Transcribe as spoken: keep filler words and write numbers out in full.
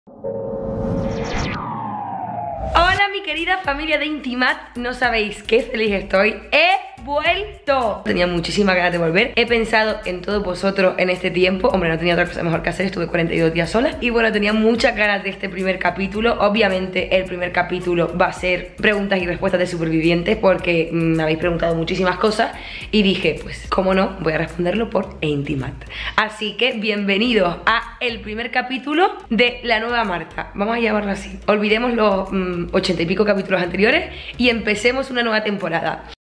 Hola mi querida familia de Intimat, no sabéis qué feliz estoy, he vuelto. Tenía muchísimas ganas de volver, he pensado en todos vosotros en este tiempo. Hombre, no tenía otra cosa mejor que hacer, estuve cuarenta y dos días sola. Y bueno, tenía muchas ganas de este primer capítulo. Obviamente el primer capítulo va a ser preguntas y respuestas de supervivientes, porque me habéis preguntado muchísimas cosas y dije, pues cómo no, voy a responderlo por Intimat. Así que bienvenidos a el primer capítulo de la nueva Marta, vamos a llamarlo así. Olvidemos los mmm, ochenta y pico capítulos anteriores y empecemos una nueva temporada.